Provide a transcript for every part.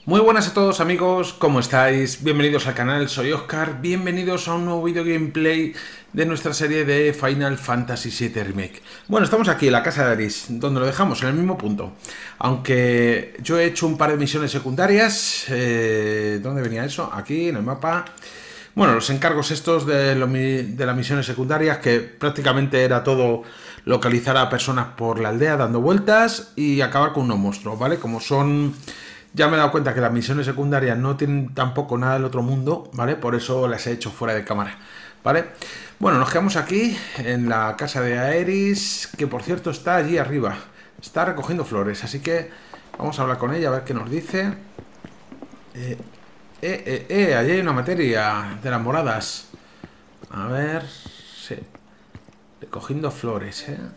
Muy buenas a todos amigos, ¿cómo estáis? Bienvenidos al canal, soy Oscar, bienvenidos a un nuevo video gameplay de nuestra serie de Final Fantasy VII Remake. Bueno, estamos aquí en la casa de Aris, donde lo dejamos, en el mismo punto. Aunque yo he hecho un par de misiones secundarias, ¿dónde venía eso? Aquí, en el mapa. Bueno, los encargos estos de las misiones secundarias, que prácticamente era todo localizar a personas por la aldea dando vueltas y acabar con unos monstruos, ¿vale? Como son... Ya me he dado cuenta que las misiones secundarias no tienen tampoco nada del otro mundo, ¿vale? Por eso las he hecho fuera de cámara, ¿vale? Bueno, nos quedamos aquí en la casa de Aeris, que por cierto está allí arriba. Está recogiendo flores, así que vamos a hablar con ella a ver qué nos dice. Allí hay una materia de las moradas. A ver... Sí. Recogiendo flores, ¿eh?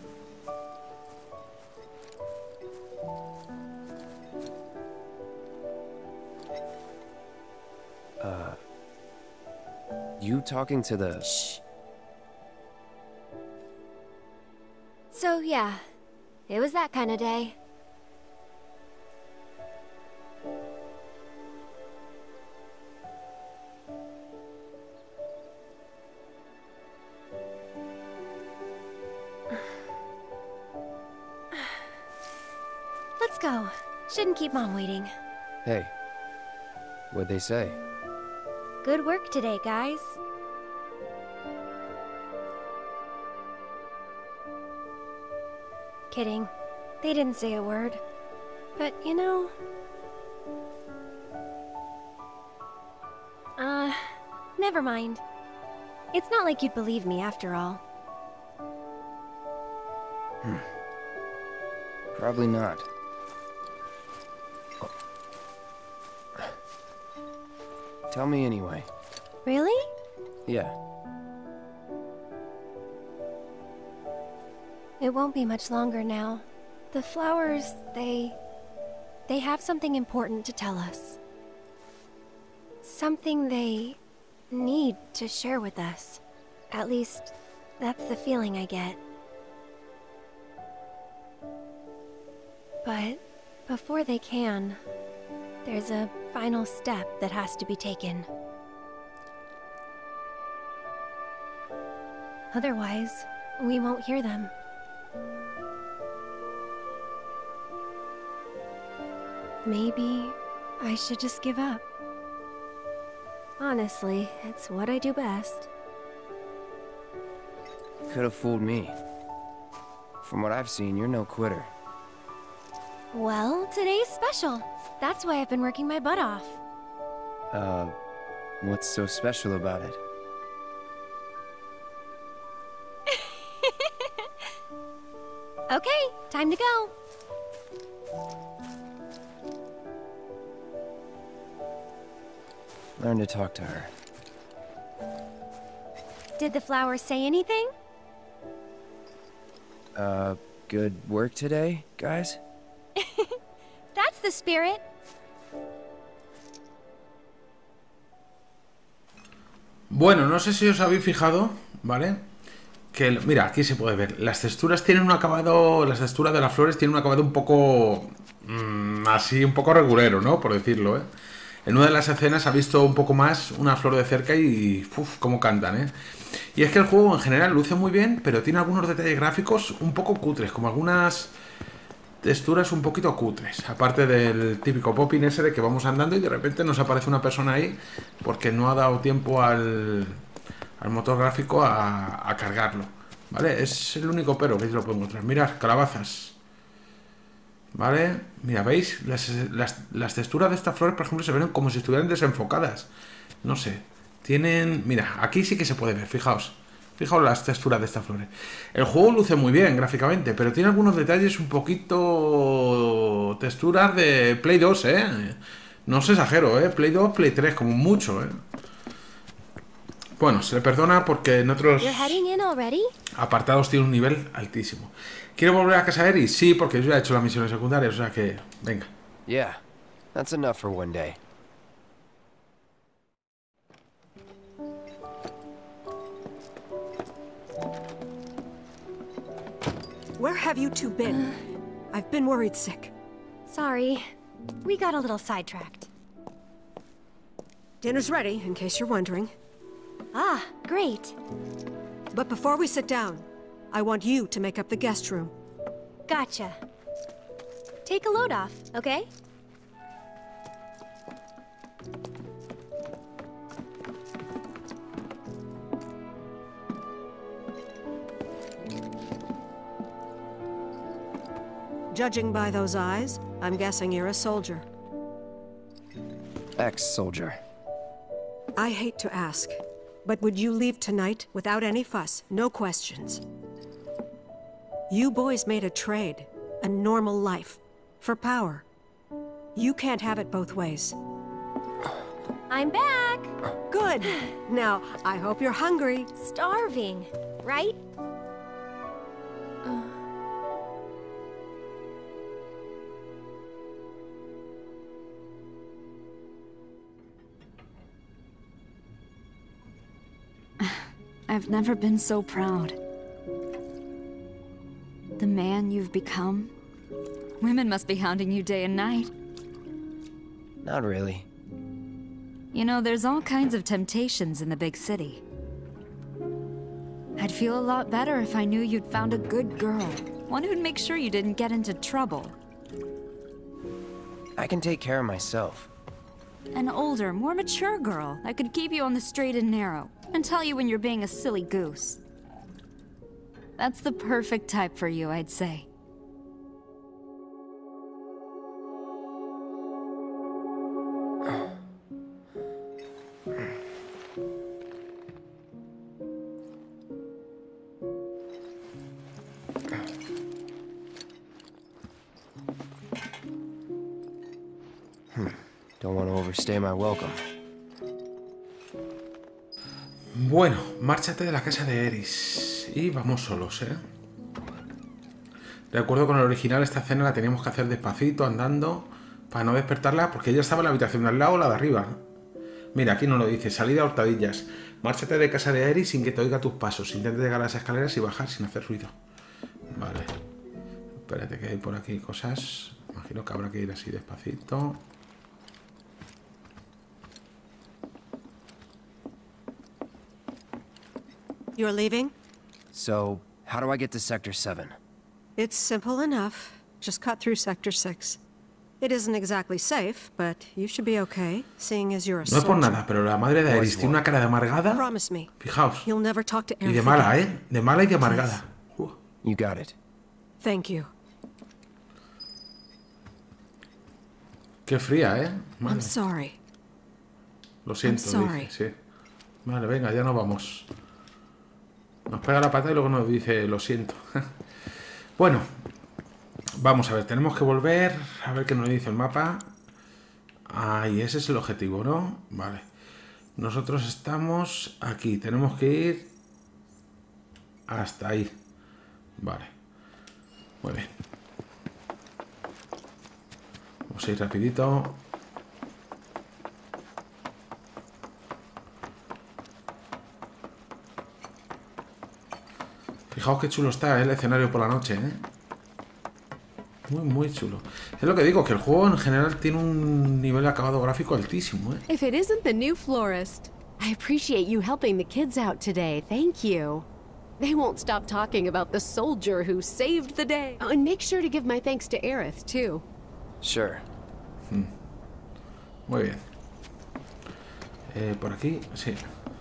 You talking to the... Shh. So, yeah, it was that kind of day. Let's go. Shouldn't keep Mom waiting. Hey, what'd they say? Good work today, guys. Kidding. They didn't say a word. But, you know... never mind. It's not like you'd believe me after all. Probably not. Tell me anyway. Really? Yeah. It won't be much longer now. The flowers, they have something important to tell us. Something they need to share with us. At least, that's the feeling I get. But before they can, there's a final step that has to be taken. Otherwise, we won't hear them. Maybe I should just give up. Honestly, it's what I do best. Could have fooled me. From what I've seen, you're no quitter. Well, today's special. That's why I've been working my butt off. What's so special about it? Okay, time to go. Learn to talk to her. Did the flowers say anything? Good work today, guys? That's the spirit. Bueno, no sé si os habéis fijado, ¿vale? Que, mira, aquí se puede ver. Las texturas tienen un acabado... Las texturas de las flores tienen un acabado un poco... así, un poco regulero, ¿no? Por decirlo, ¿eh? En una de las escenas ha visto un poco más una flor de cerca y... ¡Uf! Cómo cantan, ¿eh? Y es que el juego en general luce muy bien, pero tiene algunos detalles gráficos un poco cutres, como algunas texturas un poquito cutres. Aparte del típico popping ese de que vamos andando y de repente nos aparece una persona ahí porque no ha dado tiempo al motor gráfico a cargarlo, ¿vale? Es el único pero que yo lo puedo encontrar. Mirad, calabazas. ¿Vale? Mira, ¿veis? Las texturas de estas flores, por ejemplo, se ven como si estuvieran desenfocadas. No sé. Tienen... Mira, aquí sí que se puede ver, fijaos. Fijaos las texturas de estas flores. El juego luce muy bien gráficamente, pero tiene algunos detalles un poquito... Texturas de Play 2, ¿eh? No os exagero, ¿eh? Play 2, Play 3, como mucho, ¿eh? Bueno, se le perdona porque en otros apartados tiene un nivel altísimo. ¿Quiere volver a casa de Aeris? Sí, porque yo ya he hecho las misiones secundarias, o sea que... Venga. Yeah, that's enough for one day. Where have you two been? I've been worried sick. Sorry. We got a little sidetracked. Dinner's ready, in case you're wondering. Ah, great. But before we sit down, I want you to make up the guest room. Gotcha. Take a load off, okay? Judging by those eyes, I'm guessing you're a soldier. Ex-soldier. I hate to ask, but would you leave tonight without any fuss, no questions? You boys made a trade, a normal life, for power. You can't have it both ways. I'm back! Good! Now, I hope you're hungry. Starving, right? I've never been so proud. The man you've become. Women must be hounding you day and night. Not really. You know, there's all kinds of temptations in the big city. I'd feel a lot better if I knew you'd found a good girl. One who'd make sure you didn't get into trouble. I can take care of myself. An older, more mature girl that could keep you on the straight and narrow and tell you when you're being a silly goose. That's the perfect type for you, I'd say. Don't want to overstay my welcome. Bueno, márchate de la casa de Eris. Y vamos solos, ¿eh? De acuerdo con el original, esta escena la teníamos que hacer despacito, andando, para no despertarla, porque ella estaba en la habitación de al lado o la de arriba. Mira, aquí nos lo dice, salida a hurtadillas. Márchate de casa de Eris sin que te oiga tus pasos. Intenta llegar a las escaleras y bajar sin hacer ruido. Vale. Espérate que hay por aquí cosas. Imagino que habrá que ir así despacito. You're leaving? So, how do I get to Sector 7? It's simple enough. Just cut through Sector 6. It isn't exactly safe, but you should be okay, seeing as you're a No es por soldier. nada, pero la madre de Eris tiene una cara de amargada. Promise me. Fijaos. You'll never talk to Y Aerith de mala, again. ¿eh? De mala y de amargada. You got it. Thank you. Qué fría, ¿eh? Madre. I'm sorry. Lo siento, I'm sorry. dice, sí. Vale, venga, ya nos vamos. Nos pega la pata y luego nos dice, lo siento. Bueno, vamos a ver, tenemos que volver a ver qué nos dice el mapa. Ahí, ese es el objetivo, ¿no? Vale. Nosotros estamos aquí, tenemos que ir hasta ahí. Vale. Muy bien. Vamos a ir rapidito. Fijaos qué chulo está el escenario por la noche, ¿eh? Muy, muy chulo. Es lo que digo, que el juego en general tiene un nivel de acabado gráfico altísimo, ¿eh? If it isn't the new florist, I appreciate you helping the kids out today. Thank you. They won't stop talking about the soldier who saved the day. Oh, and make sure to give my thanks to Aerith, too. Sure. Muy bien. Por aquí, sí.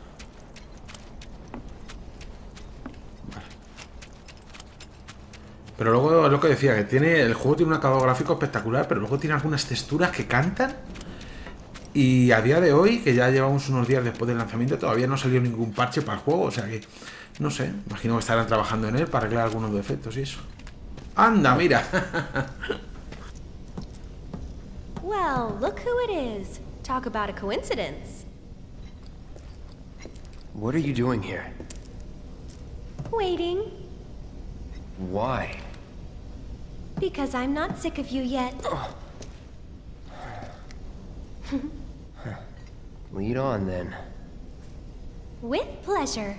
Pero luego es lo que decía, que tiene el juego tiene un acabado gráfico espectacular, pero luego tiene algunas texturas que cantan. Y a día de hoy, que ya llevamos unos días después del lanzamiento, todavía no salió ningún parche para el juego. O sea que, no sé, imagino que estarán trabajando en él para arreglar algunos defectos y eso. ¡Anda, mira! Well, look who it is. Talk about a coincidence. What are you doing here? Waiting. Why? Because I'm not sick of you yet. Lead on, then. With pleasure.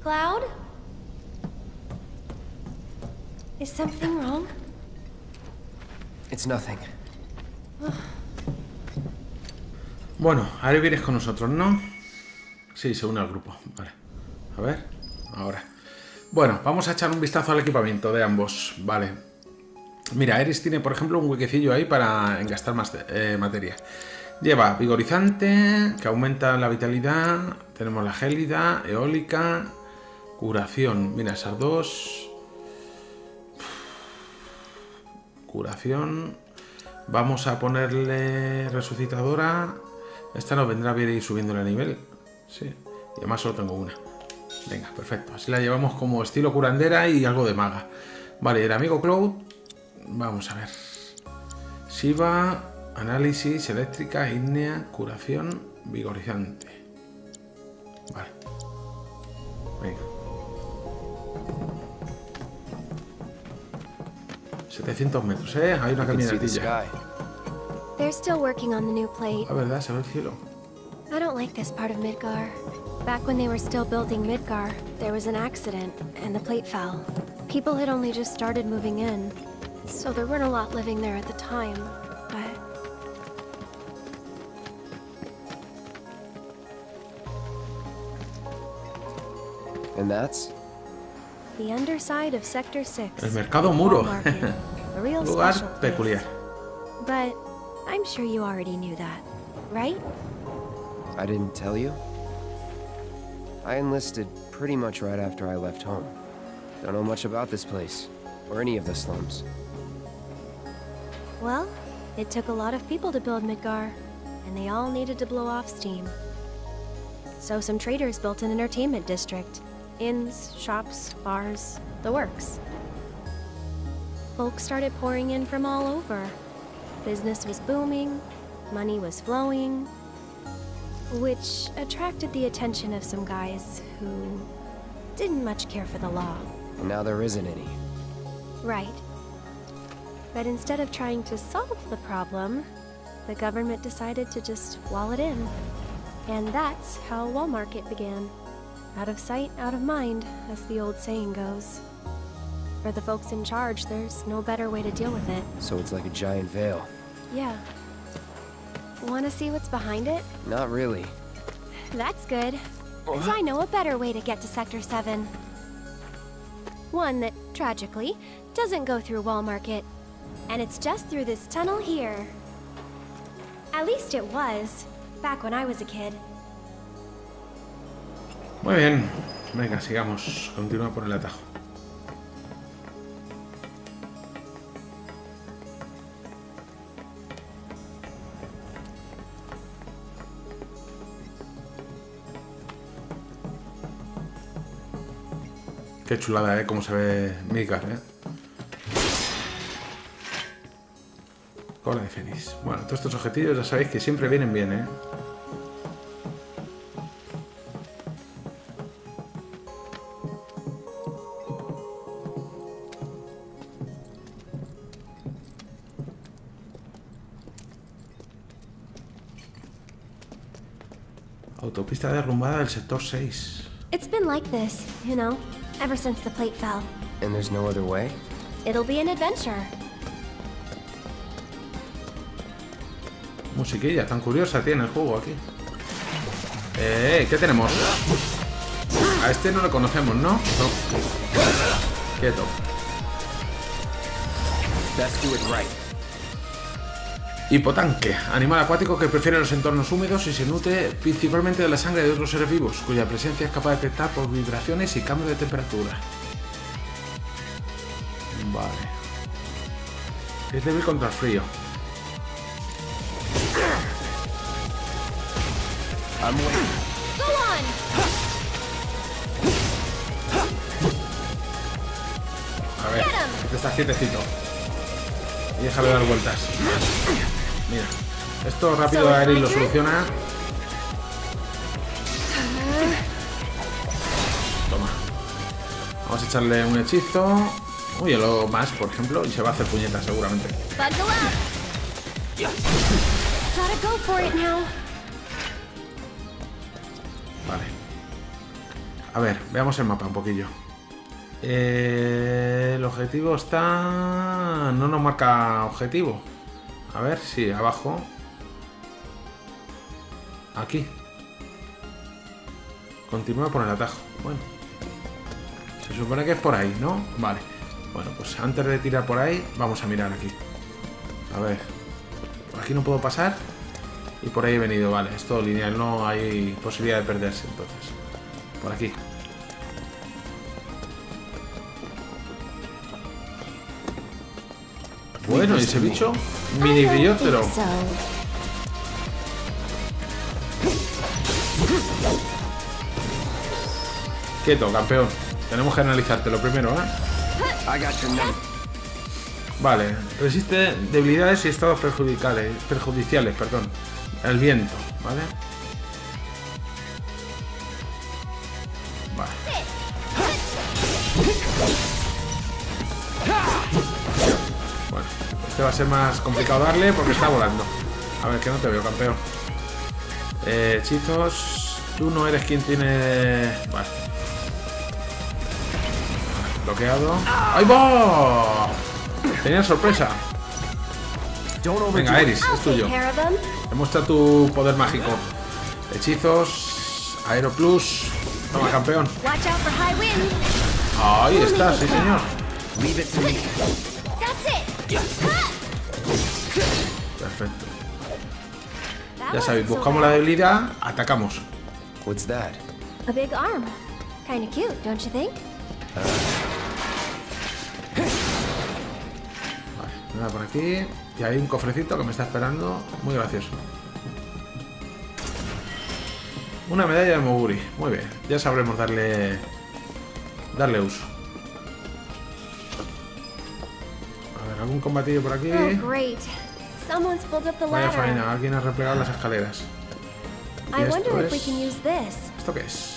Cloud? Is something wrong? It's nothing. Bueno, ahora vienes con nosotros, ¿no? Sí, se une al grupo. Vale. A ver, ahora. Bueno, vamos a echar un vistazo al equipamiento de ambos. Vale. Mira, Eris tiene, por ejemplo, un huequecillo ahí para engastar más materia. Lleva vigorizante, que aumenta la vitalidad. Tenemos la gélida, eólica, curación. Mira, esas dos. Curación. Vamos a ponerle resucitadora. Esta nos vendrá bien ir subiendo el nivel. Sí. Y además solo tengo una. Venga, perfecto. Así la llevamos como estilo curandera y algo de maga. Vale, el amigo Cloud. Vamos a ver. Shiva, análisis, eléctrica, ígnea, curación, vigorizante. Vale. Venga. 700 metros, ¿eh? Hay una caminatilla. They're still working on the new plate. La verdad, se ve el cielo. I don't like this part of Midgar. Back when they were still building Midgar, there was an accident, and the plate fell. People had only just started moving in, so there weren't a lot living there at the time, but... And that's? The underside of Sector 6. El mercado muro. Market, a real Lugar special place. peculiar. But I'm sure you already knew that, right? I didn't tell you? I enlisted pretty much right after I left home. Don't know much about this place, or any of the slums. Well, it took a lot of people to build Midgar, and they all needed to blow off steam. So some traders built an entertainment district. Inns, shops, bars, the works. Folks started pouring in from all over. Business was booming, money was flowing, which attracted the attention of some guys who didn't much care for the law. And now there isn't any. Right. But instead of trying to solve the problem, the government decided to just wall it in. And that's how Wall Market began. Out of sight, out of mind, as the old saying goes. For the folks in charge, there's no better way to deal with it. So it's like a giant veil. Yeah. Want to see what's behind it? Not really. That's good. 'Cause I know a better way to get to Sector 7. One that, tragically, doesn't go through Wall Market. And it's just through this tunnel here. At least it was, back when I was a kid. Muy bien. Venga, sigamos. Continúa por el atajo. Qué chulada, cómo se ve Midgar, Cola de Fénix. Bueno, todos estos objetivos ya sabéis que siempre vienen bien, Autopista derrumbada del sector 6. It's been like this, you know, ever since the plate fell. And there's no other way? It'll be an adventure. Musiquilla tan curiosa tiene el juego aquí. ¿Qué tenemos? A este no lo conocemos, ¿no? No. Quieto. Let's do it right. Hipotanque, animal acuático que prefiere los entornos húmedos y se nutre principalmente de la sangre de otros seres vivos, cuya presencia es capaz de detectar por vibraciones y cambios de temperatura. Vale. Es débil contra el frío. Go on! A ver, este está quietecito. Y déjalo dar vueltas. Mira, esto rápido Aerith lo soluciona. Toma. Vamos a echarle un hechizo. Uy, lo más, por ejemplo, y se va a hacer puñetas seguramente. Buckle up! Gotta go for it now. Vale. A ver, veamos el mapa un poquillo. El objetivo está... No nos marca objetivo. A ver, sí, abajo. Aquí. Continúa por el atajo. Bueno. Se supone que es por ahí, ¿no? Vale. Bueno, pues antes de tirar por ahí, vamos a mirar aquí. A ver. Por aquí no puedo pasar. Y por ahí he venido, vale. Es todo lineal, no hay posibilidad de perderse, entonces. Por aquí. Bueno, ¿y ese bicho? Mini brillótero. Quieto, campeón. Tenemos que analizártelo primero, ¿eh? Vale, resiste debilidades y estados perjudiciales, perdón. El viento, ¿vale? Vale. Bueno, este va a ser más complicado darle porque está volando. A ver, que no te veo, campeón. Hechizos. Tú no eres quien tiene... Vale. Bloqueado. ¡Ahí va! Tenía sorpresa. Venga, Aeris, es tuyo. Demuestra tu poder mágico. Hechizos. Aero Plus. Toma, campeón. Ahí está, sí, señor. Perfecto. Ya sabéis, buscamos la debilidad, atacamos. What's that? A big arm. Kinda cute, don't you think? Vale, nada por aquí. Y hay un cofrecito que me está esperando. Muy gracioso. Una medalla de Moguri. Muy bien. Ya sabremos darle uso. A ver, algún combatillo por aquí. Oh, great. Someone's pulled up the Vaya ladder. faena, alguien ha replegado las escaleras. I ¿Y wonder if esto we es? can use this. ¿Esto qué es?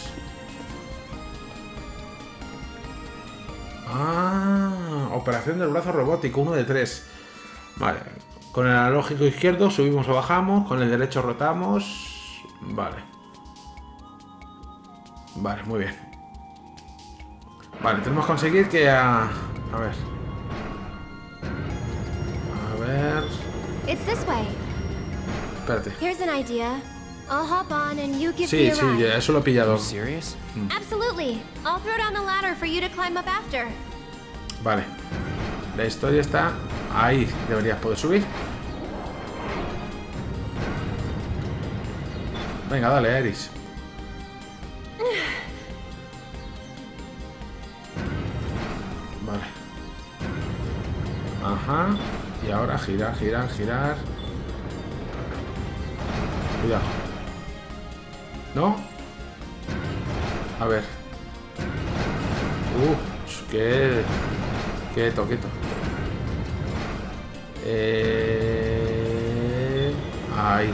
Ah, operación del brazo robótico, 1 de 3. Vale, con el analógico izquierdo subimos o bajamos, con el derecho rotamos. Vale. Vale, muy bien. Vale, tenemos que conseguir que a ver. A ver. It's this way. Espérate. Here's an idea. I'll hop on and you give Sí, me a sí, ride. ya, eso lo he pillado. Serious? Absolutely. I'll throw down the ladder for you to climb up after. Vale. La historia está ahí. Deberías poder subir. Venga, dale, Aeris. Vale. Ajá. Y ahora girar, girar, girar. Cuidado. ¿No? A ver. Qué... Quieto, quieto. Ahí.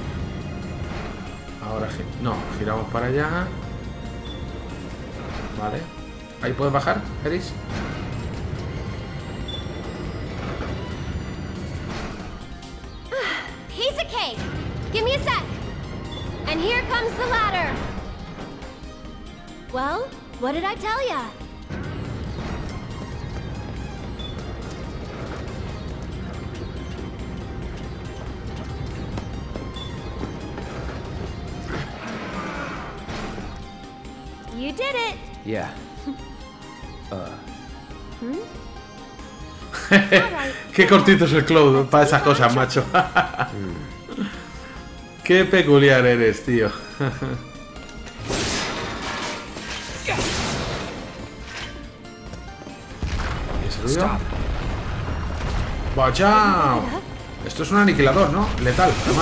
Ahora no, giramos para allá. Vale. Ahí puedes bajar, Aeris. Piece of cake. Give me a sec. And here comes the ladder. Well, what did I tell ya? You did it. Yeah. Qué cortito es el Cloud para esas cosas, macho. Qué peculiar eres, tío. ¿Y ese ruido? ¡Vaya! Esto es un aniquilador, ¿no? Letal, además.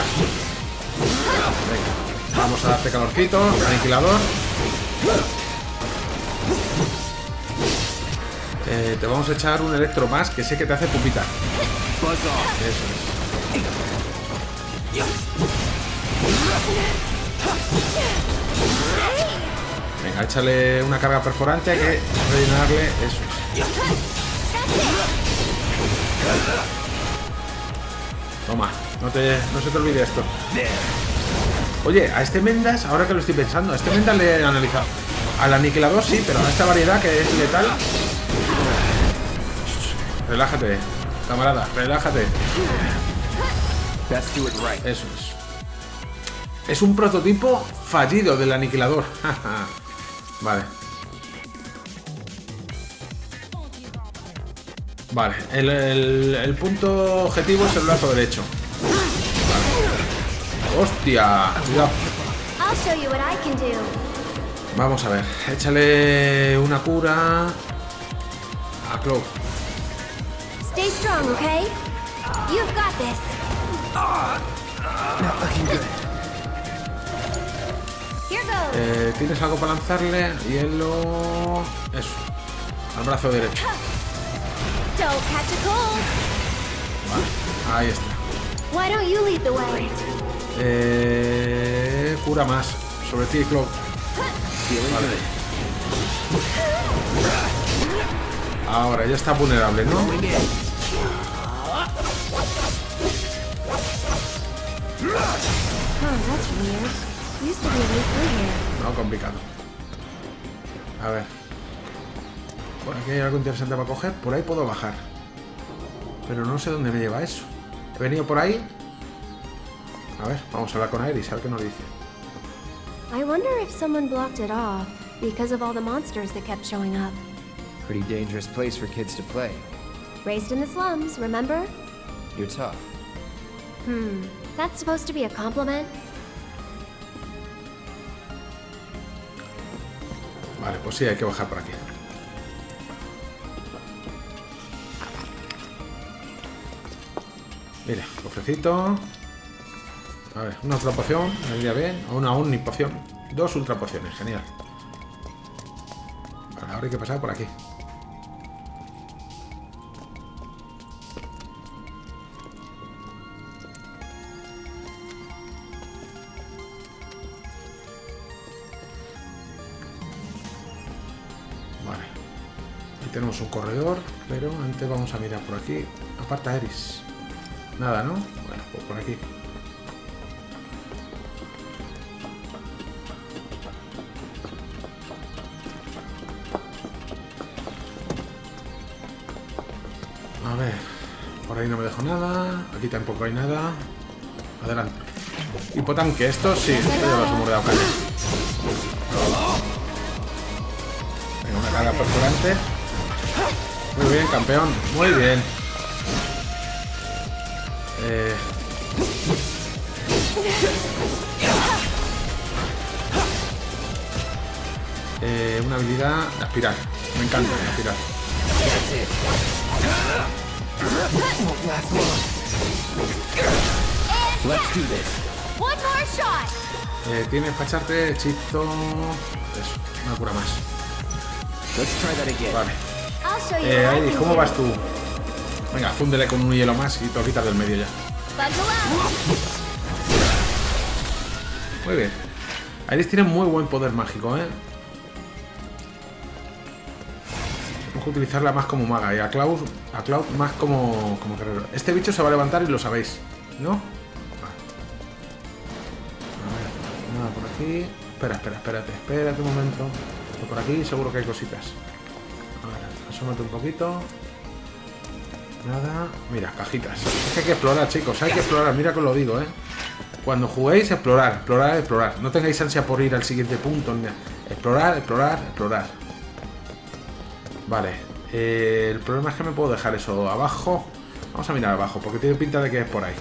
Venga, vamos a darte calorcito. Aniquilador. Te vamos a echar un electro más que sé que te hace pupita. Eso es. Venga, échale una carga perforante, hay que rellenarle. Eso es. Toma, no se te olvide esto. Oye, a este Mendas, ahora que lo estoy pensando, a este Mendas le he analizado. Al aniquilador sí, pero a esta variedad que es letal. Relájate, camarada, relájate. Eso es. Es un prototipo fallido del aniquilador. Vale. Vale, el punto objetivo es el brazo derecho. Vale. ¡Hostia! Cuidado. Vamos a ver. Échale una cura a Cloud. Stay strong, okay? You've got this. Not looking good. Here goes. ¿Tienes algo para lanzarle? Hielo... Eso. Al brazo derecho. Don't catch a cold. Vale, ahí está. Why don't you lead the way? Cura más. Sobre ti, Cloud. Vale. Ahora ya está vulnerable, ¿no? Oh, that's weird. Used to be a way through here. No, complicado. A ver. Por aquí hay algo interesante para coger. Por ahí puedo bajar. Pero no sé dónde me lleva eso. He venido por ahí. A ver, vamos a hablar con Iris, a ver qué nos dice. I wonder if someone blocked it off because of all the monsters that kept showing up. Pretty dangerous place for kids to play. Raised in the slums, remember? You're tough. That's supposed to be a compliment? Vale, pues sí, hay que bajar por aquí. Mira, cofrecito. A ver, una ultra poción, me iría bien. O una unipoción. 2 ultra pociones, genial. Vale, ahora hay que pasar por aquí. Vale. Aquí tenemos un corredor, pero antes vamos a mirar por aquí. Aparta Iris. Nada, ¿no? Bueno, pues por aquí. A ver, por ahí no me dejo nada. Aquí tampoco hay nada. Adelante. Hipotanque, esto sí, esto ya los hemos dado caña. Venga, una carga perforante. Muy bien, campeón, muy bien. Una habilidad, aspirar. Me encanta aspirar. Let's do this. One more shot! Tienes para echarte hechizo. Eso, una cura más. Let's try that again. Vale. I'll show you what I Iris, can ¿cómo do. vas tú? Venga, fúndele con un hielo más y te lo quitas del medio ya. Buckle up. Muy bien. Iris tiene muy buen poder mágico, ¿eh? Tenemos que utilizarla más como maga y a Cloud más como guerrero. Este bicho se va a levantar y lo sabéis, ¿no? Vale. A ver, nada por aquí. Espérate un momento. Por aquí seguro que hay cositas. A ver, asómate un poquito. Nada. Mira, cajitas. Es que hay que explorar, chicos. Hay que explorar. Mira que os lo digo, ¿eh? Cuando juguéis, explorar. No tengáis ansia por ir al siguiente punto. Explorar. Vale. El problema es que me puedo dejar eso abajo. Vamos a mirar abajo, porque tiene pinta de que es por ahí.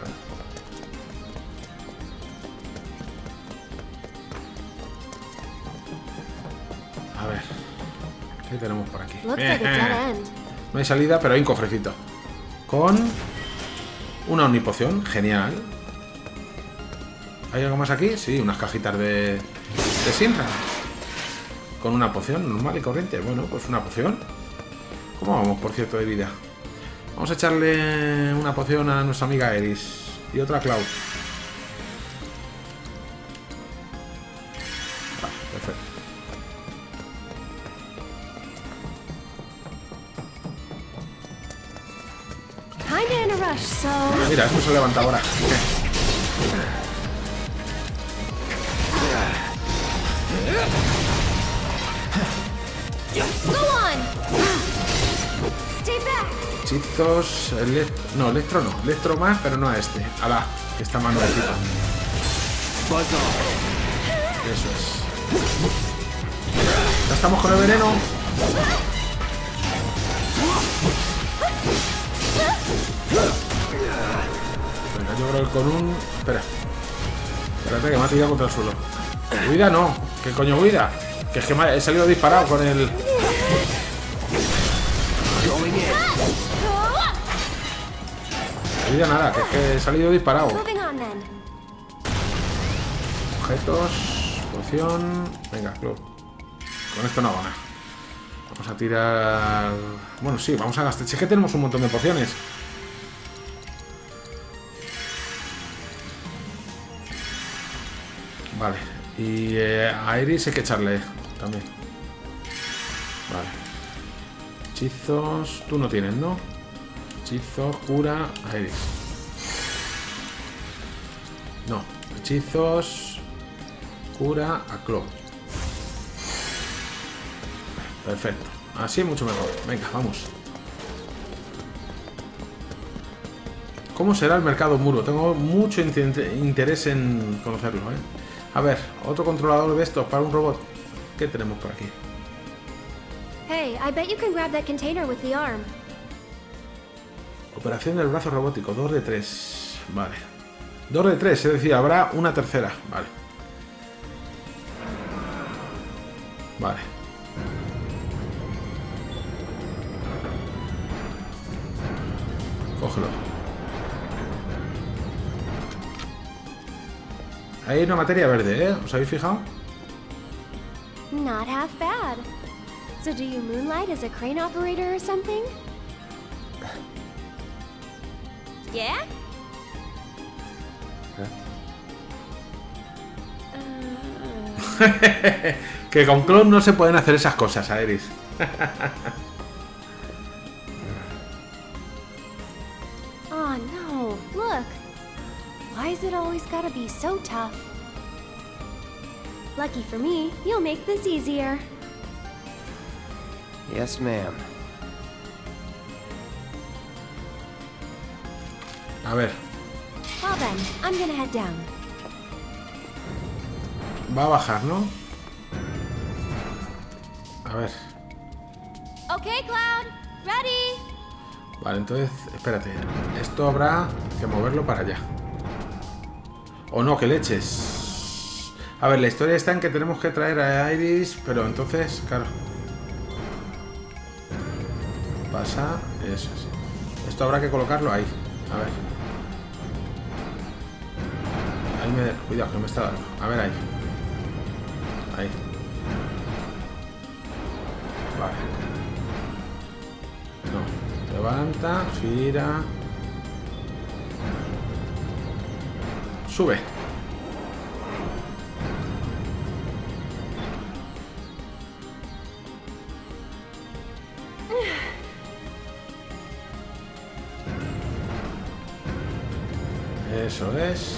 A ver. ¿Qué tenemos por aquí? Looks like a dead end. No hay salida, pero hay un cofrecito. Con una omnipoción. Genial. ¿Hay algo más aquí? Sí, unas cajitas de Sinra. Con una poción normal y corriente. Bueno, pues una poción. ¿Cómo vamos, por cierto, de vida? Vamos a echarle una poción a nuestra amiga Iris. Y otra a Cloud. Vale, perfecto. Kinda in a rush, so... Mira, esto se levanta ahora. hechizos... No, Electro no. Electro más, pero no a este. A la que está más nuevecito. Eso es. Ya estamos con el veneno. Venga, yo creo que con un... Espera. Espérate que me ha tirado contra el suelo. Huida no. ¿Qué coño huida? Que es que he salido disparado con el... Huida nada, que es que he salido disparado. Objetos. Poción. Venga, club. Con esto no hago nada. Vamos a tirar... Bueno, sí, vamos a gastar. Si es que tenemos un montón de pociones. Vale. Y a Iris hay que echarle también. Vale. Hechizos... Tú no tienes, ¿no? Hechizos, cura... A Iris. No. Hechizos... Cura a Claw. Perfecto. Así es mucho mejor. Venga, vamos. ¿Cómo será el mercado muro? Tengo mucho interés en conocerlo, ¿eh? A ver, otro controlador de estos para un robot. ¿Qué tenemos por aquí? Hey, I bet you can grab that container with the arm. Operación del brazo robótico, 2 de 3. Vale. 2 de 3, es decir, habrá una tercera. Vale. Vale. Cógelo. Hay una materia verde, ¿eh? ¿Os habéis fijado? Not half bad. So do you moonlight as a crane operator or something? Yeah? Que con Clone no se pueden hacer esas cosas, Iris. Oh no, look. Why is it always gotta be so tough? Lucky for me, you'll make this easier. Yes, ma'am. A ver. Well then, I'm gonna head down. Va a bajar, ¿no? A ver. Okay, Cloud, ready. Vale, entonces, espérate. Esto habrá que moverlo para allá. O no, que leches. A ver, la historia está en que tenemos que traer a Iris, pero entonces, claro. Pasa, eso sí. Esto habrá que colocarlo ahí. A ver. Ahí me... Cuidado, que me está dando. A ver, ahí. Ahí. Vale. No. Levanta, gira. Sube. Eso es.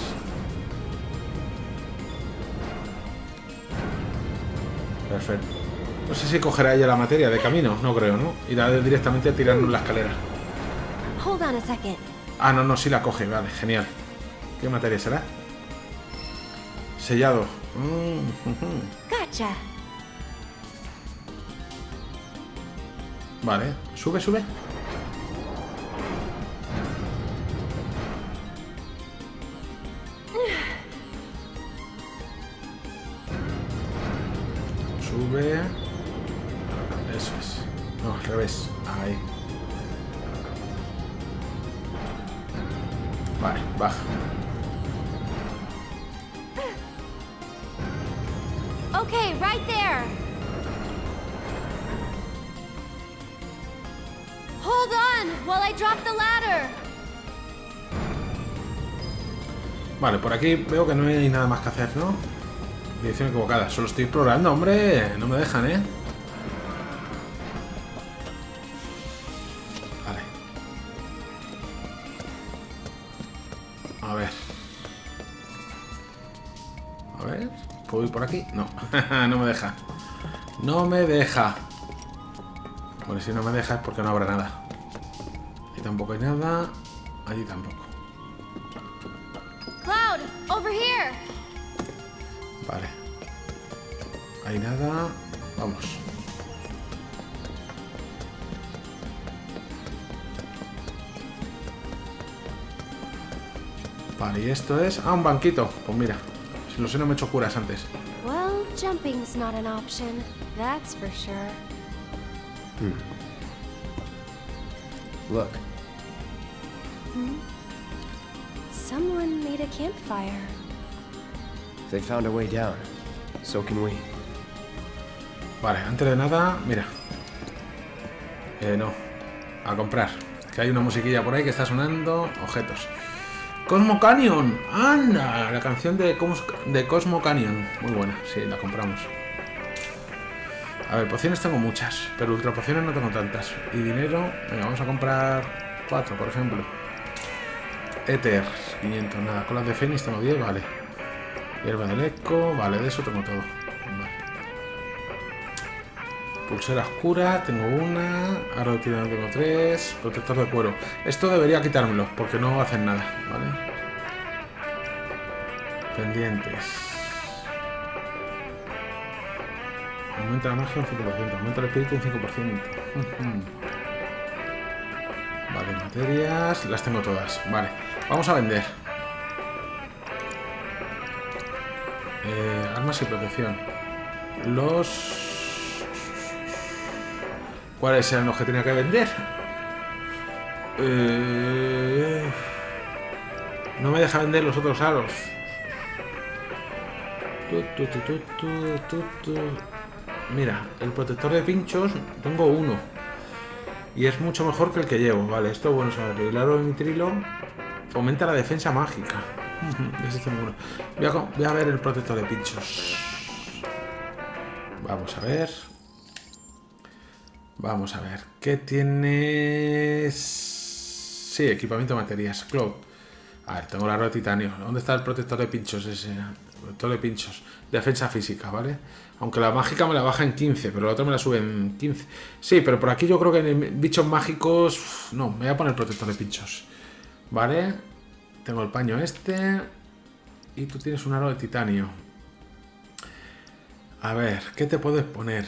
Perfecto. No sé si cogerá ella la materia de camino, no creo, ¿no? Irá directamente a tirarnos la escalera. Hold on a second. Ah, no, no, sí la coge, vale, genial. ¿Qué materia será? Sellado. Gotcha. Vale, sube, sube. Sube. Eso es. No, al revés. Ahí. Vale, baja. Okay, right there. Hold on while I drop the ladder. Vale, por aquí veo que no hay nada más que hacer, ¿no? Dirección equivocada. Solo estoy explorando, hombre. No me dejan, ¿eh? Vale. A ver. A ver. ¿Puedo ir por aquí? No. No me deja. No me deja. Bueno, si no me deja es porque no habrá nada. tampoco hay nada. Allí tampoco. Cloud, over here. Vale. Hay nada. Vamos. Vale, y esto es... Ah, un banquito. Pues mira, si lo sé no me he hecho curas antes. Well, jumping's not an option, that's for sure. Look, Someone made a campfire. if they found a way down, so can we. Vale, antes de nada, mira. No. A comprar. Que hay una musiquilla por ahí que está sonando. Objetos. Cosmo Canyon. ¡Anda! La canción de Cosmo Canyon. Muy buena. Sí, la compramos. A ver, pociones tengo muchas. Pero ultra pociones no tengo tantas. Y dinero... Venga, vamos a comprar 4, por ejemplo. Éter. 500. Nada. Colas de Fénix tengo 10. Vale. Hierba del eco. Vale, de eso tengo todo. Vale. Pulsera oscura, tengo una. Aro de tirano tengo 3. Protector de cuero. Esto debería quitármelo, porque no hacen nada, ¿vale? Pendientes. Aumenta la magia un 5%. Aumenta el espíritu un 5%. Vale, materias. Las tengo todas. Vale, vamos a vender. Armas y protección. ¿Cuáles eran los que tenía que vender? No me deja vender los otros aros. Mira, el protector de pinchos tengo uno. Y es mucho mejor que el que llevo. Vale, esto es bueno saberlo. Y el aro de mitrilo aumenta la defensa mágica. Voy a ver el protector de pinchos. Vamos a ver. Vamos a ver. ¿Qué tienes? Sí, equipamiento de materias. Cloud. A ver, tengo el aro de titanio. ¿Dónde está el protector de pinchos ese? Protector de pinchos. Defensa física, ¿vale? Aunque la mágica me la baja en 15, pero la otra me la sube en 15. Sí, pero por aquí yo creo que en bichos mágicos... No, me voy a poner protector de pinchos. ¿Vale? Tengo el paño este. Y tú tienes un aro de titanio. A ver, ¿qué te puedes poner?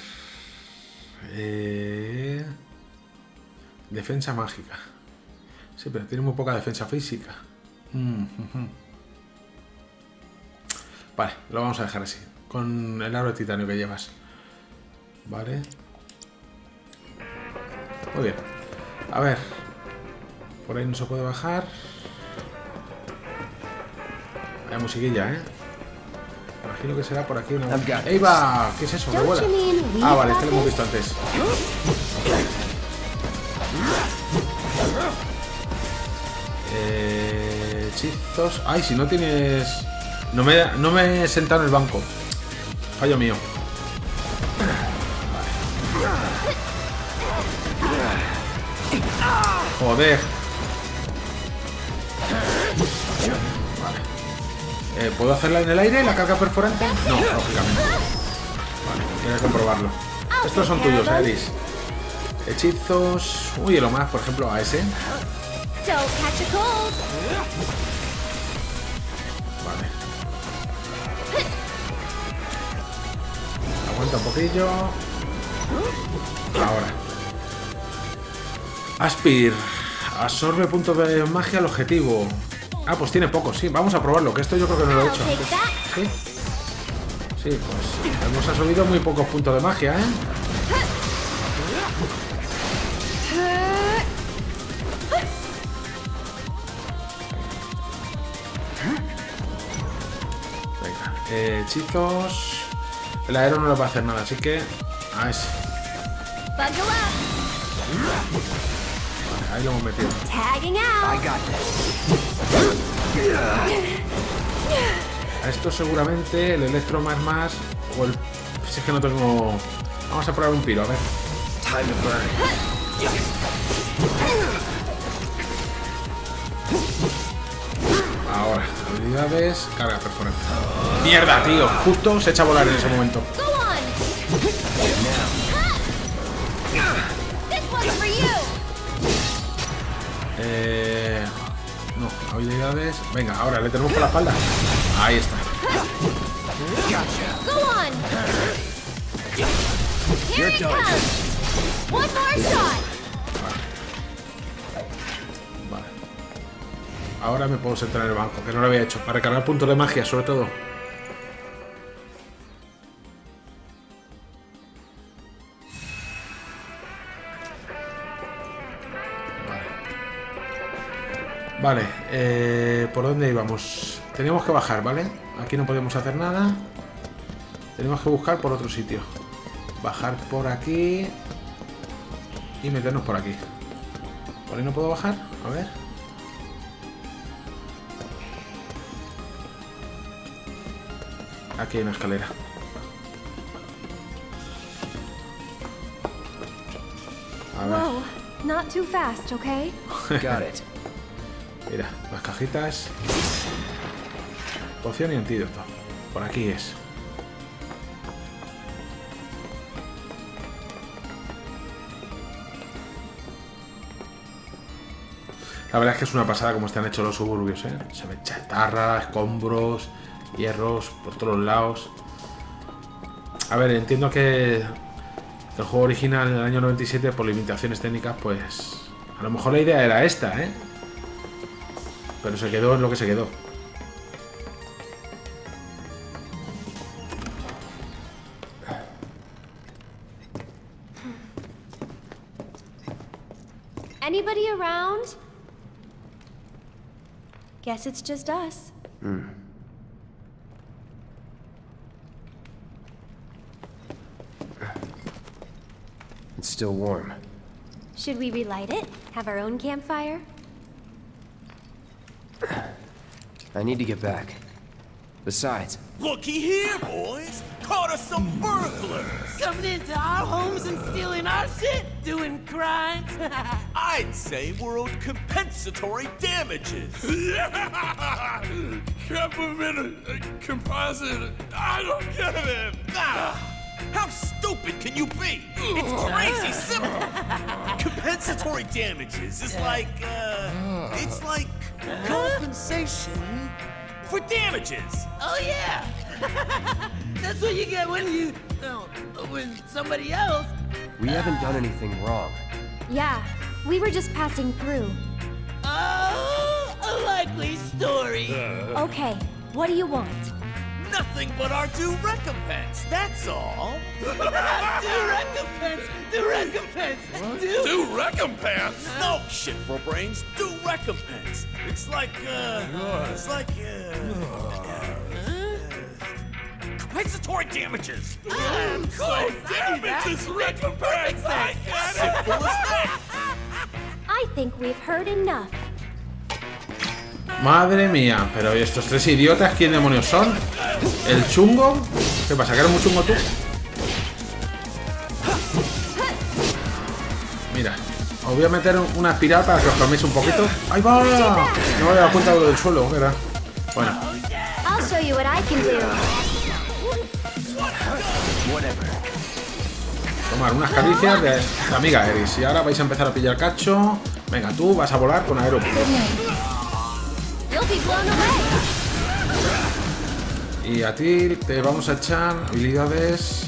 Defensa mágica. Sí, pero tiene muy poca defensa física. Vale, lo vamos a dejar así. Con el aro de titanio que llevas. Vale. Muy bien. A ver. Por ahí no se puede bajar. Hay musiquilla, ¿eh? Imagino que será por aquí una... ¡Ey, va! ¿Qué es eso? ¿Me vuela? Ah, vale, este lo hemos visto antes. Hechizos... ¡Ay, si no tienes... No me he sentado en el banco. Fallo mío. Vale. Joder. ¿Puedo hacerla en el aire, la carga perforante? No, lógicamente. Vale, tienes que comprobarlo. Estos son tuyos, Eris. Hechizos... Uy, lo más, por ejemplo, a ese. Vale. Aguanta un poquillo. Ahora. Aspir. Absorbe puntos de magia al objetivo. Ah, pues tiene pocos, sí. Vamos a probarlo, que esto yo creo que no lo he hecho. Sí. Sí, pues hemos absorbido muy pocos puntos de magia, ¿eh? Venga, hechizos. El aero no le va a hacer nada, así que a ese. Vale, ahí lo hemos metido. A esto seguramente el electro más o el... Si es que no tengo... Vamos a probar un piro, a ver. Ahora, habilidades, carga perforante. ¡Mierda, tío! Justo se echa a volar en ese momento. habilidades. Venga, ahora le tenemos por la espalda. Ahí está. Go on. Here it comes. One more shot. Vale. Ahora me puedo sentar en el banco, que no lo había hecho. Para recargar puntos de magia, sobre todo. Vale, ¿por dónde íbamos? Teníamos que bajar, ¿vale? Aquí no podemos hacer nada. Tenemos que buscar por otro sitio. Bajar por aquí. Y meternos por aquí. ¿Por ahí no puedo bajar? A ver. Aquí hay una escalera. A ver. Whoa, not too fast, okay? Got it. Mira, las cajitas. Poción y antídoto. Por aquí es. La verdad es que es una pasada como están hechos los suburbios, ¿eh? Se ven chatarra, escombros, hierros por todos lados. A ver, entiendo que el juego original del año 97, por limitaciones técnicas, pues... A lo mejor la idea era esta, ¿eh? Pero se quedó en lo que se quedó. Anybody around? Guess it's just us. It's still warm. Should we relight it? Have our own campfire? I need to get back. Besides, Looky here, boys! Caught us some burglars! Coming into our homes and stealing our shit, doing crimes. I'd say we're owed compensatory damages! Compliment composite. I don't get it. How stupid can you be? It's crazy simple! Compensatory damages is like, it's like compensation for damages! Oh yeah, that's what you get when you, when somebody else. we haven't done anything wrong. Yeah, we were just passing through. Oh, a likely story. Okay, what do you want? Nothing but our due recompense, that's all! Do recompense. Do recompense. No shit for brains, due recompense! It's like, compensatory damages! Of course, Damages recompense. I get it. Simple as that! I think we've heard enough. Madre mía, pero ¿y estos tres idiotas quién demonios son? ¿El chungo? ¿Qué pasa? ¿Que eres muy chungo tú? Mira, os voy a meter una espiral para que os calméis un poquito. ¡Ahí va! No me he dado cuenta de lo del suelo, ¿verdad? Bueno, I'll show you what I can do. tomar unas caricias de amiga Eris. Y ahora vais a empezar a pillar cacho. Venga, tú vas a volar con aeropuerto. You'll be blown away. Y a ti te vamos a echar habilidades.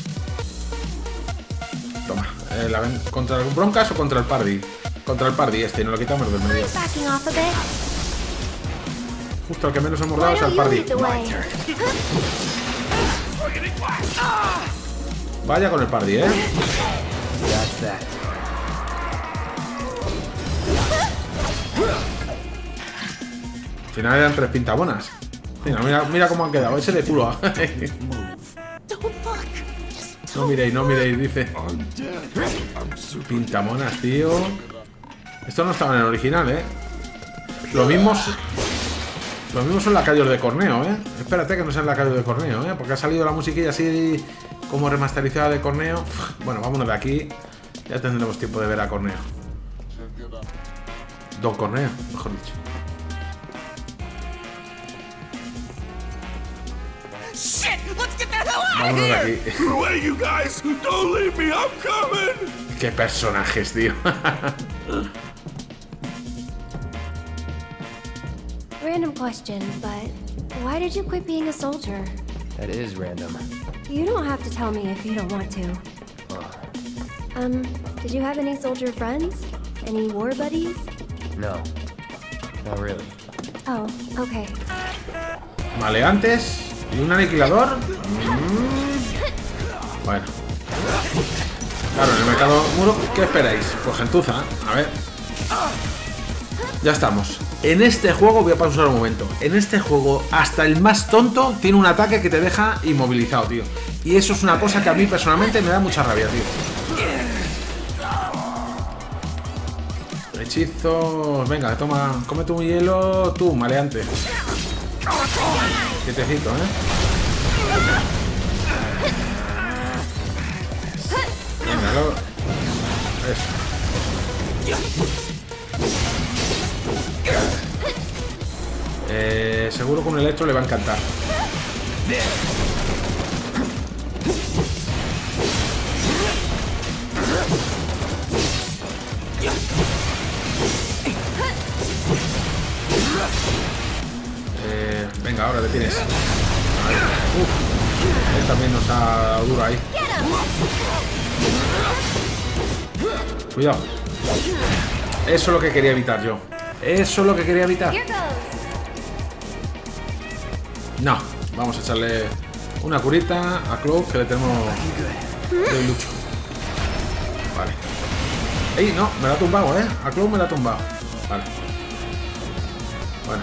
Toma, ¿contra el Broncas o contra el Pardy? Contra el Pardy este, y nos lo quitamos del medio. Backing off a bit. Justo al que menos hemos dado Why es al don't you Pardy. lead the way? Vaya con el Pardy, ¿eh? That's that. Al final eran tres pintabonas. Mira cómo han quedado. Ese de culo. No miréis, dice. Pintamonas, tío. Esto no estaba en el original, ¿eh? Lo mismo son lacayos de Corneo, ¿eh? Espérate que no sean lacayos de Corneo, ¿eh? Porque ha salido la musiquilla así como remasterizada de Corneo. Bueno, vámonos de aquí. Ya tendremos tiempo de ver a Corneo. Don Corneo, mejor dicho. Shit! Let's get the hell out of Vámonos de here! aquí. Away, you guys. Don't leave me. I'm coming. Qué personajes, tío. Random question, but why did you quit being a soldier? That is random. You don't have to tell me if you don't want to. Did you have any soldier friends? Any war buddies? No. Not really. Oh, okay. Maleantes y un aniquilador. Bueno. Claro, en el mercado muro, ¿qué esperáis? Pues gentuza, a ver. Ya estamos. En este juego, voy a pausar un momento. En este juego, hasta el más tonto tiene un ataque que te deja inmovilizado, tío. Y eso es una cosa que a mí personalmente me da mucha rabia, tío. Hechizos. Venga, toma, cómete un hielo tú, maleante. Quietecito, Venga, luego. Eso. Seguro que un electro le va a encantar. Venga, ahora te tienes. Él también nos ha dado duro ahí. Cuidado. Eso es lo que quería evitar yo. Eso es lo que quería evitar. No, vamos a echarle una curita a Cloud, que le tenemos de lucho. Vale. ¡Ey, no! Me la ha tumbado, A Cloud me la ha tumbado. Vale. Bueno.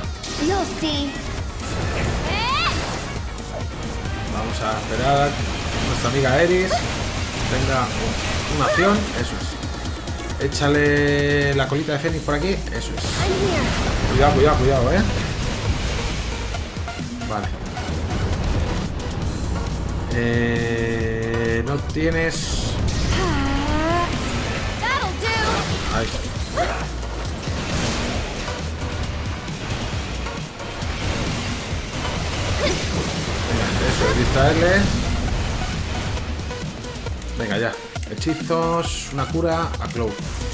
Vamos a esperar a nuestra amiga Eris tenga una acción. Eso es. Échale la colita de Fénix por aquí. Eso es. Cuidado, cuidado, cuidado, Vale. No tienes... Ahí. Eso es distraerle. Venga, ya. Hechizos, una cura a Cloud.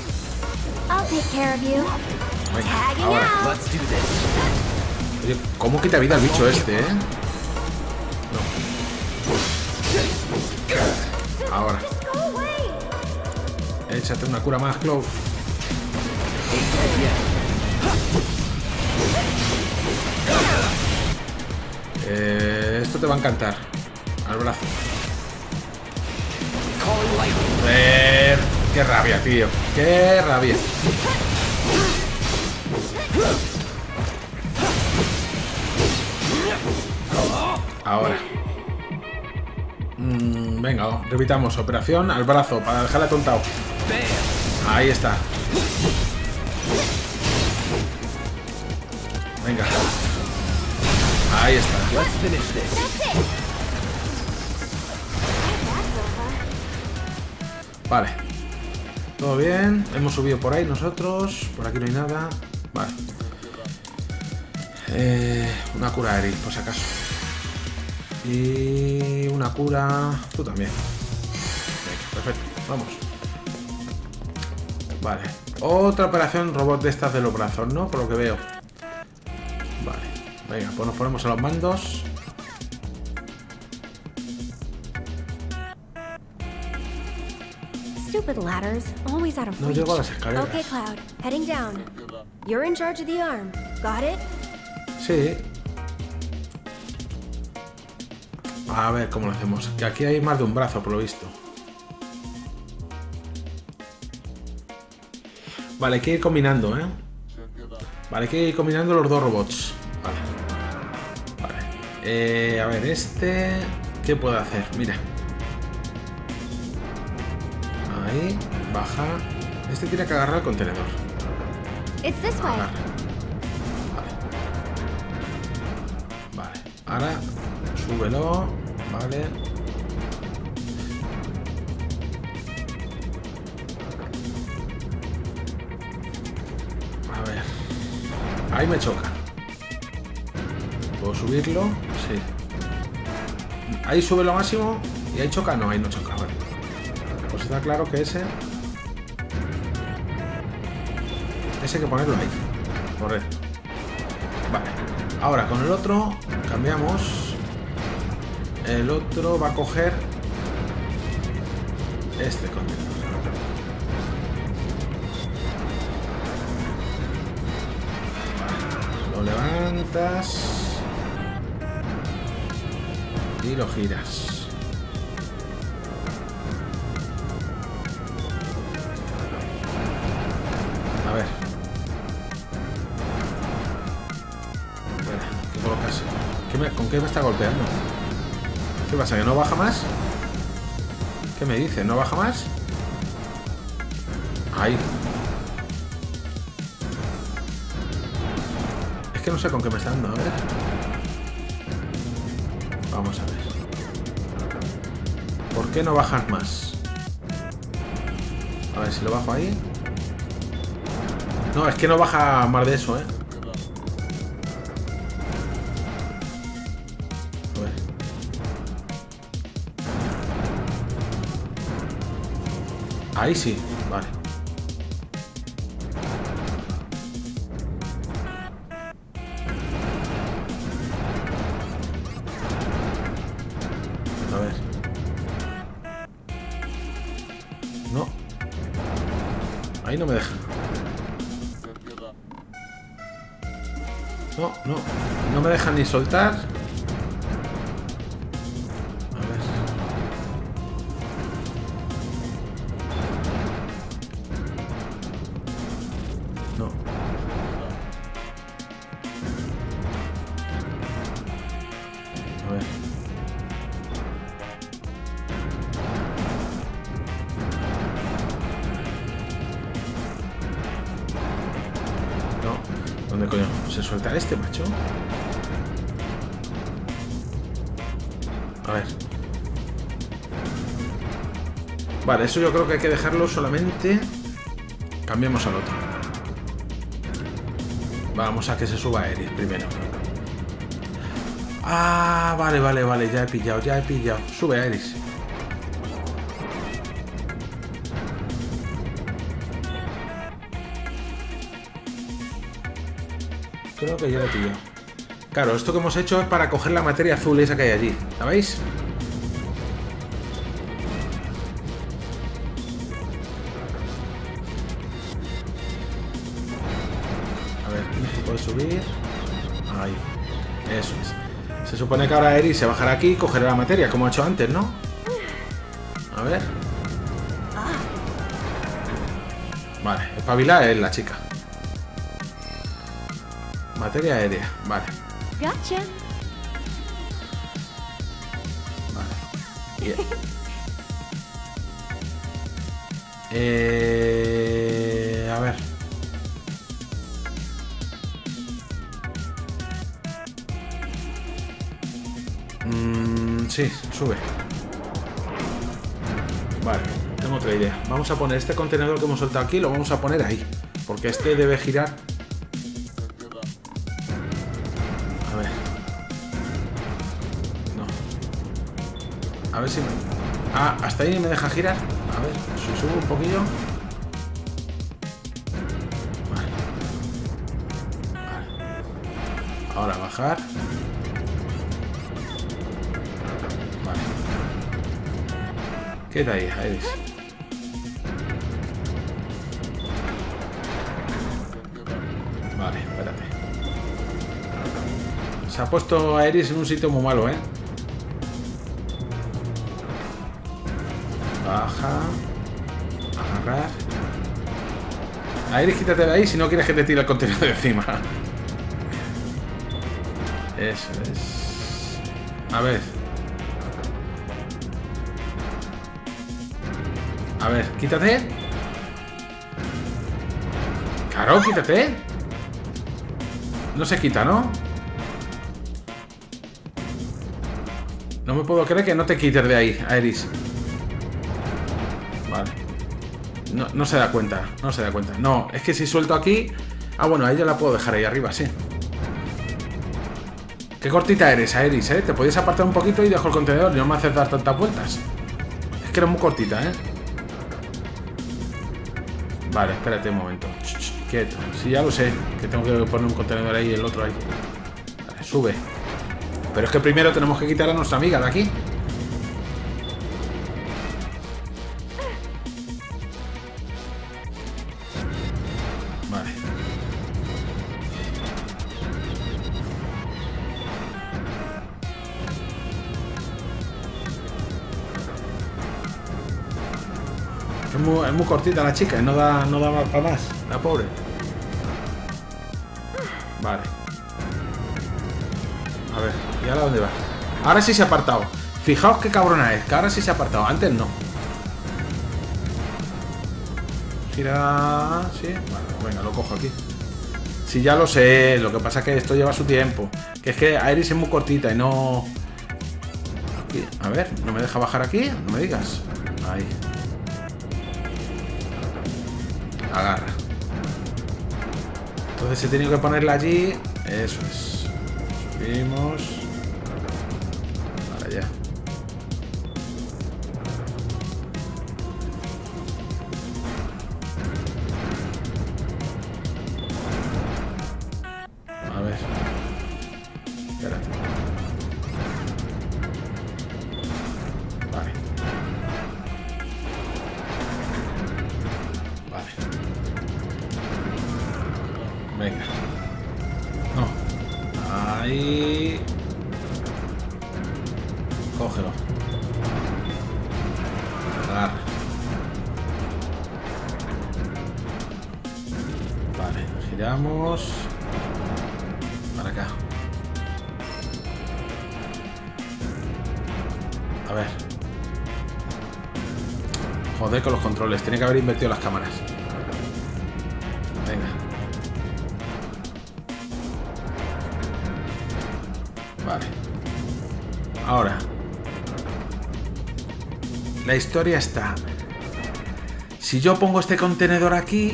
Venga, ahora. Oye, ¿cómo quita vida el bicho este, No. Ahora. Échate una cura más, Cloud. Esto te va a encantar. Al brazo. Qué rabia, tío. Qué rabia. Ahora. Venga, repitamos. Operación al brazo para dejarle atontado. Ahí está. Venga. Ahí está. Vale. Todo bien. Hemos subido por ahí nosotros. Por aquí no hay nada. Vale. Una cura Eris, por si acaso. Y una cura... Tú también. Venga, perfecto. Vamos. Vale. Otra operación robot de estas de los brazos, ¿no? Por lo que veo. Vale. Venga, pues nos ponemos a los mandos. Stupid ladders, always out of reach. No llego a las escaleras. Okay, Cloud, heading down. You're in charge of the arm. Got it? Sí. A ver cómo lo hacemos. Que aquí hay más de un brazo, por lo visto. Vale, hay que ir combinando, Vale, hay que ir combinando los dos robots. Vale. Vale. A ver, este... ¿Qué puedo hacer? Mira. Ahí, baja. Este tiene que agarrar el contenedor. Agarra. Vale. Vale. Ahora, súbelo. Vale. A ver. Ahí me choca. ¿Puedo subirlo? Sí. Ahí sube lo máximo. ¿Y ahí choca? No, ahí no choca. Vale. Pues está claro que ese hay que ponerlo ahí. Correcto. Vale. Ahora con el otro cambiamos. El otro va a coger este contenedor. Vale. Lo levantas y lo giras. A ver. Espera, ¿qué colocas? ¿Con qué me está golpeando? ¿Qué pasa? ¿Que no baja más? ¿Qué me dice? ¿No baja más? Ahí. Es que no sé con qué me está dando, a ver. Vamos a ver. ¿Por qué no bajas más? A ver si lo bajo ahí. No, es que no baja más de eso, ¿eh? A ver. Ahí sí, vale. A ver. No. Ahí no me deja. No, no. No me dejan ni soltar. A ver. No. A ver. No. ¿Dónde coño se suelta este, macho? A ver. Vale, eso yo creo que hay que dejarlo solamente. Cambiemos al otro. Vamos a que se suba Aeris primero. Ah, vale, vale, vale. Ya he pillado, ya he pillado. Sube Aeris. Creo que ya lo he pillado. Claro, esto que hemos hecho es para coger la materia azul esa que hay allí. ¿La veis? A ver, ¿quién se puede subir? Ahí. Eso es. Se supone que ahora Aeris se bajará aquí y cogerá la materia, como ha hecho antes, ¿no? A ver. Vale, espabila es la chica. Materia aérea, vale. Gotcha. Vale. Bien. A ver. Sí, sube. Vale, tengo otra idea. Vamos a poner este contenedor que hemos soltado aquí, lo vamos a poner ahí. Porque este debe girar. A ver. No. A ver si me... Ah, hasta ahí me deja girar. A ver, si subo un poquillo. Vale. Vale. Ahora bajar. Vale. Queda ahí, Aeris. Vale, espérate. Se ha puesto Aeris en un sitio muy malo, ¿eh? Baja. Agarrar. Aeris, quítate de ahí si no quieres que te tire el contenedor de encima. Eso es. A ver. A ver, quítate. Claro, quítate. No se quita, ¿no? No me puedo creer que no te quites de ahí, Aeris. Vale. No se da cuenta, no se da cuenta. No, es que si suelto aquí... Ah, bueno, a ella la puedo dejar ahí arriba, sí. Qué cortita eres, Aeris, ¿eh? Te podías apartar un poquito y dejo el contenedor y no me haces dar tantas vueltas. Es que eres muy cortita, ¿eh? Vale, espérate un momento. Quieto. Sí, ya lo sé. Que tengo que poner un contenedor ahí y el otro ahí. Vale, sube. Pero es que primero tenemos que quitar a nuestra amiga de aquí. Vale. Es muy cortita la chica y no da para más. La pobre. Vale. A ver, ¿y ahora dónde va? Ahora sí se ha apartado. Fijaos qué cabrona es, que ahora sí se ha apartado. Antes no. Gira... Sí, vale, venga, lo cojo aquí. Sí, ya lo sé. Lo que pasa es que esto lleva su tiempo. Que es que Aeris es muy cortita y no... Aquí. A ver, ¿no me deja bajar aquí? No me digas. Ahí. Agarra. Entonces he tenido que ponerla allí. Eso es. Subimos. Para allá. A ver. Espérate. Vale. Vale. Venga. No. Ahí. Cógelo. Agarra. Vale, giramos. Para acá. A ver. Joder con los controles. Tiene que haber invertido las cámaras. Venga. Vale. Ahora. La historia está. Si yo pongo este contenedor aquí,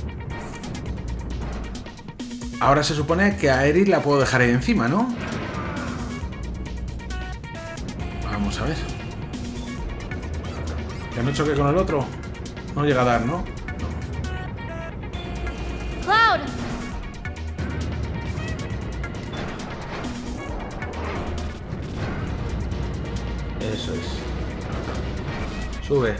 ahora se supone que a Aeris la puedo dejar ahí encima, ¿no? Vamos a ver. Que no choque con el otro. No llega a dar, ¿no? Cloud! Eso es. Sube.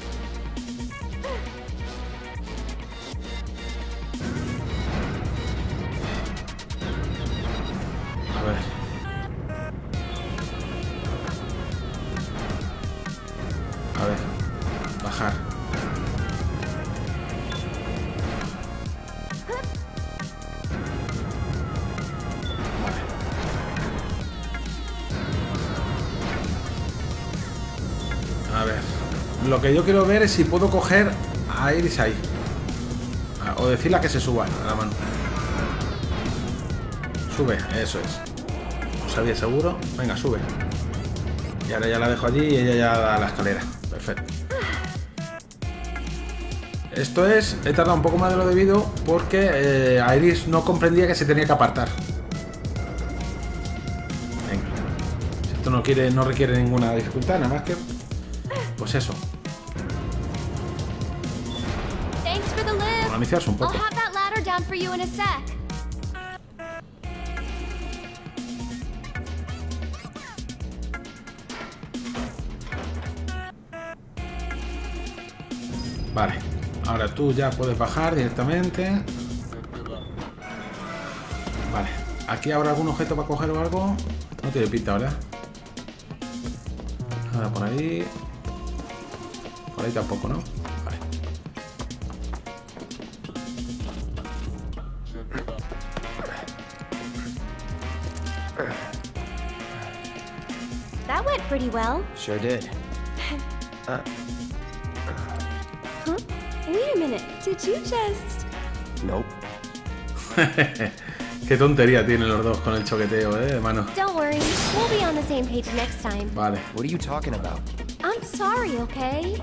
A ver. A ver. Bajar. A ver. Lo que yo quiero ver es si puedo coger a Aeris ahí. O decirle a que se suba a la mano. Sube, eso es. No sabía seguro. Venga, sube. Y ahora ya la dejo allí y ella ya da la escalera. Perfecto. Esto es... He tardado un poco más de lo debido porque Aeris no comprendía que se tenía que apartar. Venga. Esto no requiere ninguna dificultad, nada más que... Pues eso. Organizarse un poco. Vale. Ahora tú ya puedes bajar directamente. Vale. ¿Aquí habrá algún objeto para coger o algo? No tiene pinta, ¿verdad? Nada por ahí. Por ahí tampoco, ¿no? Vale. That went pretty well. Sure did. Huh? Wait a minute. Did you just... Nope. Qué tontería tienen los dos con el choqueteo, de mano. Don't worry. We'll be on the same page next time. Vale. What are you talking about? I'm sorry, okay?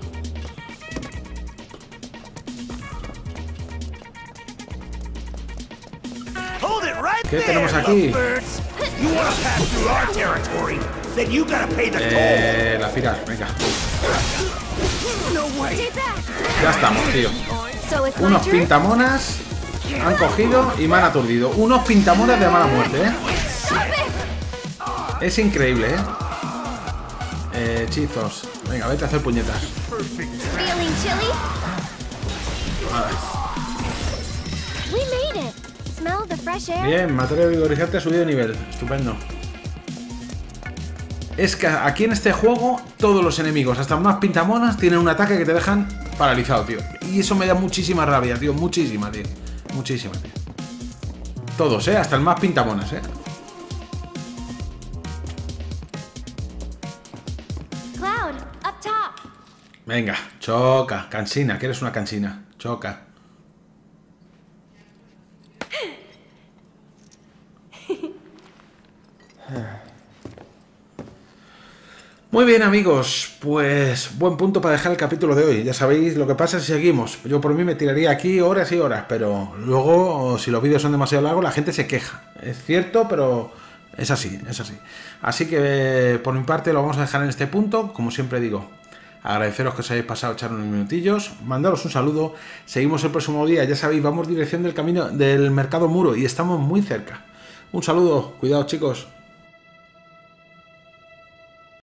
Hold it right ¿Qué there, tenemos aquí? lovebirds. You wanna pass through our territory? Then you gotta pay the toll. La firar, venga. No way. Ya estamos, tío. Unos pintamonas han cogido y me han aturdido. Unos pintamonas de mala muerte, ¿eh? Es increíble, ¿eh? Hechizos. Venga, vete a hacer puñetas. Bien, materia vigorizante ha subido de nivel. Estupendo. Es que aquí en este juego todos los enemigos, hasta más pintamonas, tienen un ataque que te dejan paralizado, tío. Y eso me da muchísima rabia, tío. Muchísima, tío. Muchísima, tío. Todos, hasta el más pintamonas, Cloud, up top. Venga, choca. Cansina, que eres una cansina. Choca. Muy bien, amigos, pues buen punto para dejar el capítulo de hoy. Ya sabéis lo que pasa si seguimos. Yo por mí me tiraría aquí horas y horas, pero luego, si los vídeos son demasiado largos, la gente se queja. Es cierto, pero es así, es así. Así que por mi parte lo vamos a dejar en este punto. Como siempre digo, agradeceros que os hayáis pasado a echar unos minutillos, mandaros un saludo. Seguimos el próximo día, ya sabéis, vamos dirección del camino del Mercado Muro y estamos muy cerca. Un saludo, cuidado, chicos.